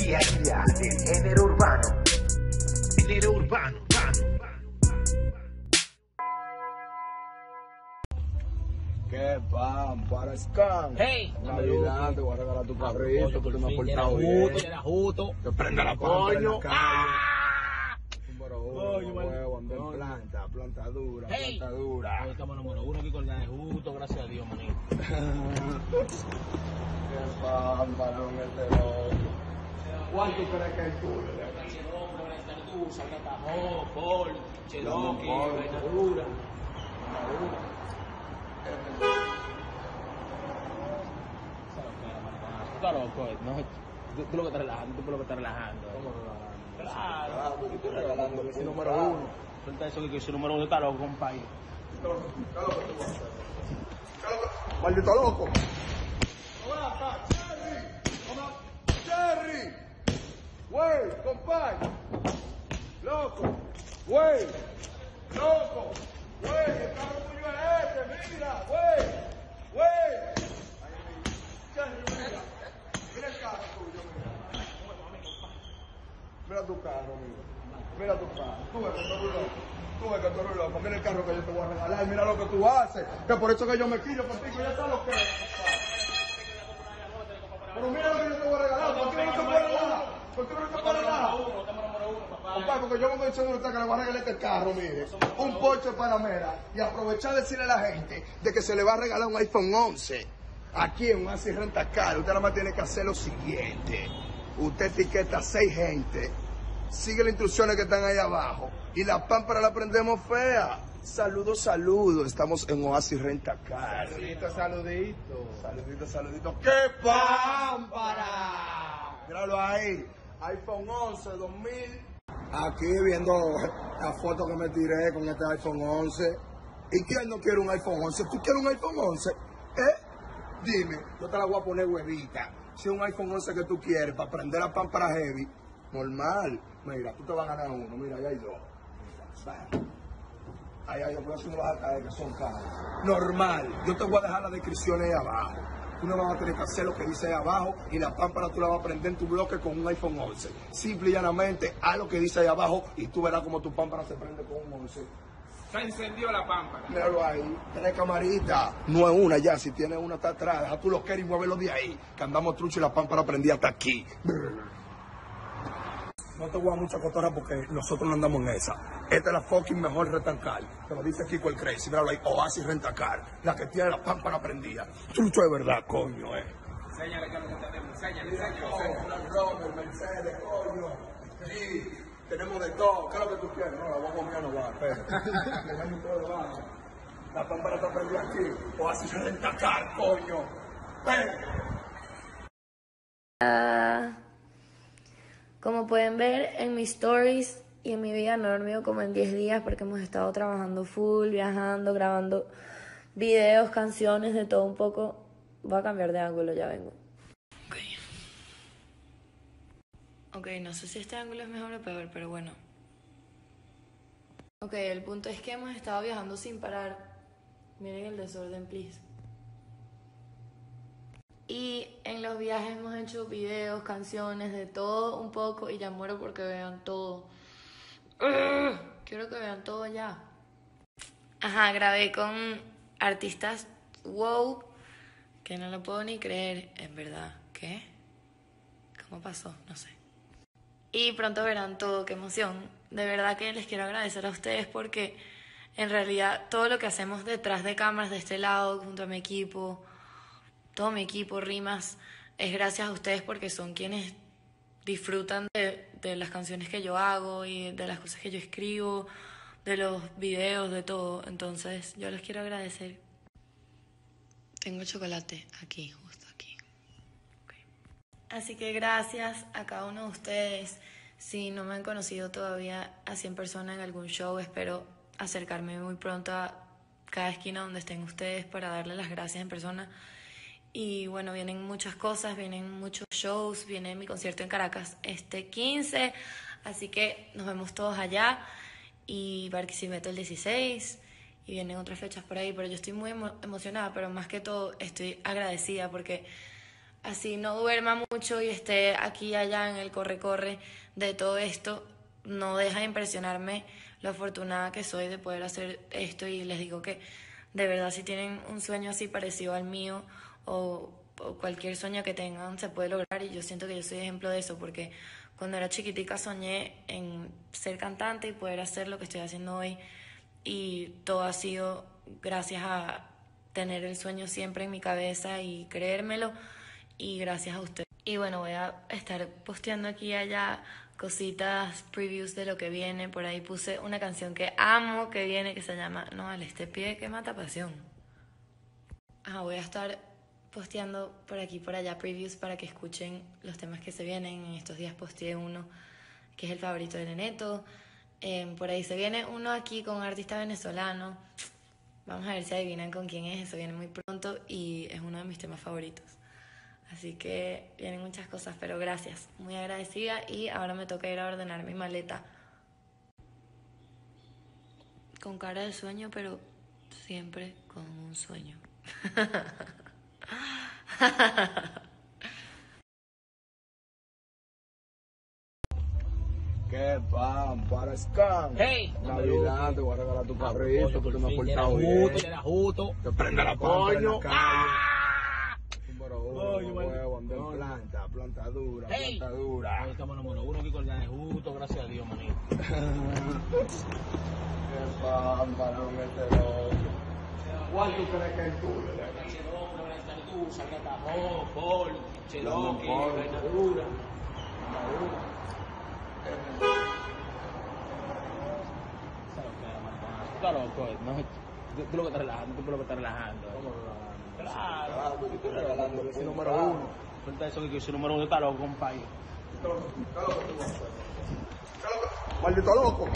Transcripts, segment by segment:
día a día del género urbano. Género urbano. ¿Qué pan para Scan? Hey, Navidad, te voy a regalar tu carrito porque me ha portado bien. Era justo. Te prende la pámpara en la calle. Número Coño, uno, huevo, ando en planta dura, Hey. planta dura. Hoy estamos número uno aquí con el de justo, gracias a Dios, manito. Qué pan para este loco. ¿Cuánto crees que es tuyo? Salga Tajo, Paul, Cherokee, Paul. Vainadura. Claro, no, tú lo que estás relajando, tú lo que estás relajando. Claro, Yo estoy regalando mi número uno. Suelta eso que su número uno está loco, compadre. Maldito loco. Jerry. Güey, compadre. Loco. Güey. Loco. Güey, el carro tuyo es este, mira, güey. Güey. Jerry, mira. Mira el carro tuyo, mira. Mira tu carro, mira. Mira tu carro. Tú ves que tú eres loco. Tú ves que tú eres loco. Mira el carro que yo te voy a regalar. Mira lo que tú haces. Que por eso que yo me quillo contigo. Ya sabes lo que es. Pero mira lo que yo te voy a regalar. ¿Por qué no te puedes regalar? ¿Por qué no te puedes regalar? Compadre, porque yo vengo diciendo ahorita que le voy a regalar este carro, mire. Un Porsche Panamera. Y aprovechar de decirle a la gente de que se le va a regalar un iPhone 11. Aquí en Oasis Rentacar. Usted nada más tiene que hacer lo siguiente. Usted etiqueta a 6 gente. Sigue las instrucciones que están ahí abajo. Y la pámpara la prendemos fea. Saludos, saludos. Estamos en Oasis Rentacar. Saludito. ¡Qué pámpara! Míralo ahí. iPhone 11 2000. Aquí viendo la foto que me tiré con este iPhone 11. ¿Y quién no quiere un iPhone 11? ¿Tú quieres un iPhone 11? Dime, yo te la voy a poner huevita. Si es un iPhone 11 que tú quieres para prender la pámpara heavy, normal. Mira, tú te vas a ganar uno. Mira, ahí hay dos. Ahí hay dos, pero eso no vas a caer, que son caros. Normal. Yo te voy a dejar la descripción ahí abajo. Tú no vas a tener que hacer lo que dice ahí abajo y la pámpara tú la vas a prender en tu bloque con un iPhone 11. Simple y llanamente, haz lo que dice ahí abajo y tú verás como tu pámpara se prende con un 11. Se encendió la pámpara. Míralo ahí, tiene camarita. No es una ya, si tiene una está atrás. Deja tú lo que eres y muévelo de ahí. Que andamos trucho y la pámpara prendida hasta aquí. No te voy a dar mucha cotorra porque nosotros no andamos en esa. Esta es la fucking mejor Rentacar. Te lo dice Kiko el Crazy. Míralo ahí, Oasis Rentacar. La que tiene la pámpara prendida. Trucho de verdad, coño, Enséñale que lo que tenemos. Enséñale. Rover, Mercedes, coño. Sí, tenemos de todo. ¿Qué es lo que tú quieres? No, la guagua mía no va, espera. La pámpara está prendida aquí. Oasis Rentacar, coño. Ven. Como pueden ver en mis stories y en mi vida no he dormido como en 10 días porque hemos estado trabajando full, viajando, grabando videos, canciones, de todo un poco. Voy a cambiar de ángulo, ya vengo. Ok, no sé si este ángulo es mejor o peor, pero bueno. Ok, el punto es que hemos estado viajando sin parar. Miren el desorden, please. Y en los viajes hemos hecho videos, canciones, de todo un poco. Y ya muero porque vean todo. Quiero que vean todo ya. Ajá, grabé con artistas wow, que no lo puedo ni creer, en verdad. ¿Qué? ¿Cómo pasó? No sé. Y pronto verán todo, qué emoción. De verdad que les quiero agradecer a ustedes porque en realidad todo lo que hacemos detrás de cámaras de este lado, junto a mi equipo, todo mi equipo, Rimas, es gracias a ustedes porque son quienes disfrutan de las canciones que yo hago y de las cosas que yo escribo, de los videos, de todo. Entonces yo les quiero agradecer. Tengo chocolate aquí, justo aquí. Okay. Así que gracias a cada uno de ustedes. Si no me han conocido todavía así en persona en algún show, espero acercarme muy pronto a cada esquina donde estén ustedes para darles las gracias en persona. Y bueno, vienen muchas cosas, vienen muchos shows, viene mi concierto en Caracas este 15, así que nos vemos todos allá, y Barquisimeto el 16, y vienen otras fechas por ahí, pero yo estoy muy emocionada, pero más que todo estoy agradecida porque así no duerma mucho y esté aquí y allá en el corre-corre de todo esto, no deja de impresionarme lo afortunada que soy de poder hacer esto. Y les digo que de verdad si tienen un sueño así parecido al mío o cualquier sueño que tengan se puede lograr. Y yo siento que yo soy ejemplo de eso, porque cuando era chiquitica soñé en ser cantante y poder hacer lo que estoy haciendo hoy, y todo ha sido gracias a tener el sueño siempre en mi cabeza y creérmelo, y gracias a usted. Y bueno, voy a estar posteando aquí y allá cositas, previews de lo que viene. Por ahí puse una canción que amo que viene, que se llama No vale, este pie que mata pasión. Voy a estar posteando por aquí y por allá previews para que escuchen los temas que se vienen. En estos días posteé uno que es el favorito de Neneto. Por ahí se viene uno aquí con un artista venezolano. Vamos a ver si adivinan con quién es. Eso viene muy pronto y es uno de mis temas favoritos. Así que vienen muchas cosas, pero gracias. Muy agradecida, y ahora me toca ir a ordenar mi maleta. Con cara de sueño, pero siempre con un sueño. ¿Qué pan? Para Scam. Hey, Navidad, te voy a regalar tu carrito porque me has portado bien. justo. Te prende la pámpara en la Coño. calle. Número uno, huevo, anda en planta dura, Hey. planta dura. Ahí estamos número uno aquí con el justo, gracias a Dios, manito. Qué pan para un meterón. ¿Cuál tú crees que es tuyo? Paul, Cherokee, Dura. Está loco, no, tú lo que estás relajando, tú lo que estás relajando. Claro. Yo estoy regalando el número uno. Cuenta eso que soy número uno, está loco, compadre. Maldito loco.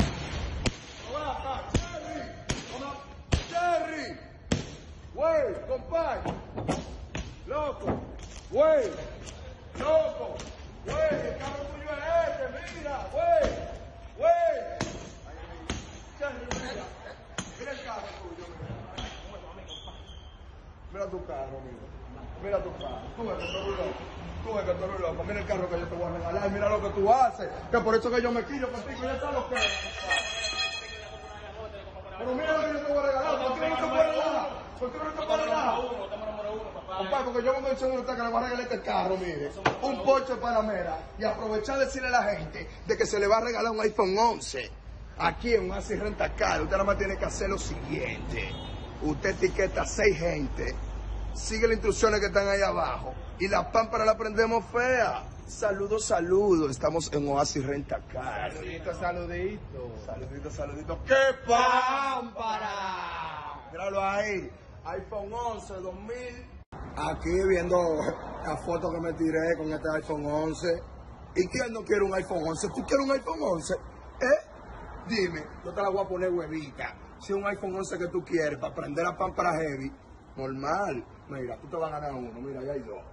Jerry. Güey, compadre. Loco. Güey. Loco. Güey, el carro tuyo es este, mira, güey. Güey. Jerry, mira. Mira el carro tuyo, mira. Mira tu carro, mira. Mira tu carro. Tú ves que tú eres loco. Tú ves que tú eres loco. Mira el carro que yo te voy a regalar. Mira lo que tú haces. Que por eso que yo me quillo contigo. Ya está lo que pero mira lo que yo te voy a regalar. ¿Por qué no te puedes regalar? ¿Por qué no te puedes regalar? Compadre, porque yo me voy a decir que le voy a regalar este carro, mire. Un Porsche Panamera. Y aprovechar de decirle a la gente de que se le va a regalar un iPhone 11. Aquí en Oasis Rentacar. Usted nada más tiene que hacer lo siguiente. Usted etiqueta a 6 gente. Sigue las instrucciones que están ahí abajo. Y la pámpara la prendemos fea. Saludos, saludos. Estamos en Oasis Rentacar. Saludito, saludito. Saludito, saludito. ¡Qué pámpara! Míralo ahí. iPhone 11 2000. Aquí viendo la foto que me tiré con este iPhone 11. ¿Y quién no quiere un iPhone 11? ¿Tú quieres un iPhone 11? Dime, yo te la voy a poner huevita. Si es un iPhone 11 que tú quieres para prender la pámpara heavy, normal. Mira, tú te vas a ganar uno. Mira, ahí hay dos.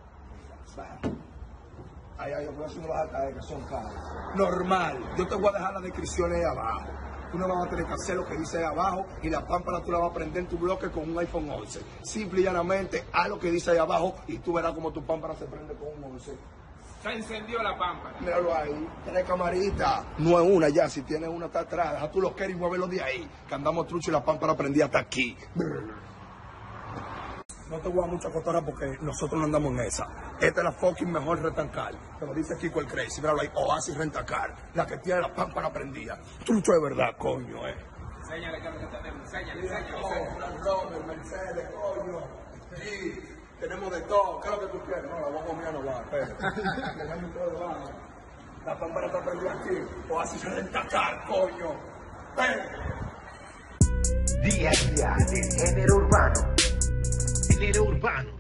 Ahí hay dos, pero eso no vas a caer, que son caros. Normal. Yo te voy a dejar la descripción ahí abajo. Tú no vas a tener que hacer lo que dice ahí abajo y la pámpara tú la vas a prender en tu bloque con un iPhone 11. Simple y llanamente, haz lo que dice ahí abajo y tú verás como tu pámpara se prende con un 11. Se encendió la pámpara. Míralo ahí, 3 camaritas. No es una ya, si tienes una está atrás. Deja tú los queres y muévelo de ahí. Que andamos trucho y la pámpara prendida hasta aquí. No te voy a dar mucha cotorra porque nosotros no andamos en esa. Esta es la fucking mejor Rentacar. Te lo dice Kiko el Crazy. Míralo ahí, Oasis Rentacar. La que tiene la pámpara prendida. Trucho de verdad, coño, Enséñale que es lo que tenemos. Enséñale. Rover, Mercedes, coño. Sí, tenemos de todo. ¿Qué es lo que tú quieres? No, la guagua mía no va, espérate. La pámpara está prendida aquí. Oasis Rentacar, coño. Día a día del género urbano. Género urbano.